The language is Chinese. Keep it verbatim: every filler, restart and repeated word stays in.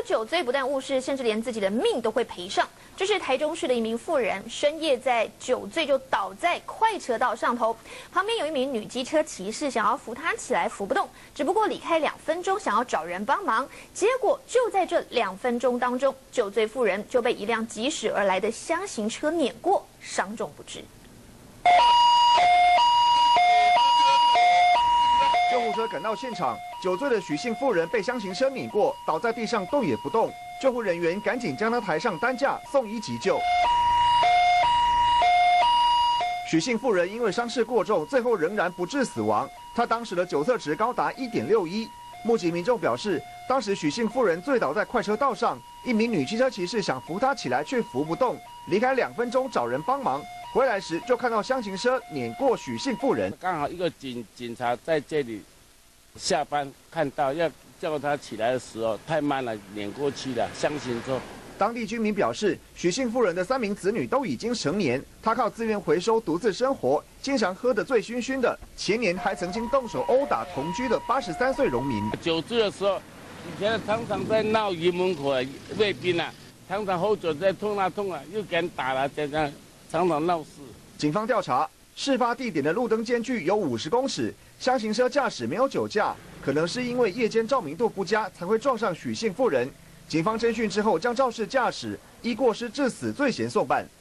酒醉不但误事，甚至连自己的命都会赔上。这是台中市的一名妇人，深夜在酒醉就倒在快车道上头，旁边有一名女机车骑士想要扶她起来，扶不动，只不过离开两分钟，想要找人帮忙，结果就在这两分钟当中，酒醉妇人就被一辆疾驶而来的厢型车碾过，伤重不治。 救护车赶到现场，酒醉的许姓妇人被厢型车碾过，倒在地上动也不动。救护人员赶紧将她抬上担架送医急救。许姓妇人因为伤势过重，最后仍然不治死亡。她当时的酒测值高达 一点六一。目击民众表示，当时许姓妇人醉倒在快车道上，一名女机车骑士想扶她起来，却扶不动，离开两分钟找人帮忙。 回来时就看到厢型车碾过许姓妇人， 刚好一个警警察在这里下班看到，要叫他起来的时候太慢了，碾过去了厢型车。 当地居民表示，许姓妇人的三名子女都已经成年，她靠自愿回收独自生活，经常喝得醉醺醺的。前年还曾经动手殴打同居的八十三岁农民。 酒醉的时候，以前常常在闹营门口的卫兵啊，常常喝酒在痛啊痛啊，又给人打了，这样。 常常闹事。 警方调查，事发地点的路灯间距有五十公尺，厢型车驾驶没有酒驾，可能是因为夜间照明度不佳才会撞上许姓妇人。警方侦讯之后，将肇事驾驶依过失致死罪嫌送办。